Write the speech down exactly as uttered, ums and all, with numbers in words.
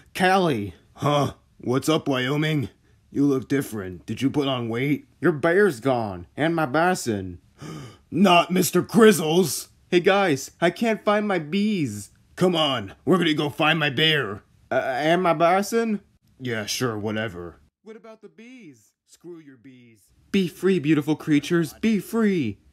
Callie! Huh? What's up, Wyoming? You look different. Did you put on weight? Your bear's gone. And my bison. Not Mister Grizzles! Hey guys, I can't find my bees. Come on, we're gonna go find my bear. Uh, and my bison? Yeah, sure, whatever. What about the bees? Screw your bees. Be free, beautiful creatures. Be free.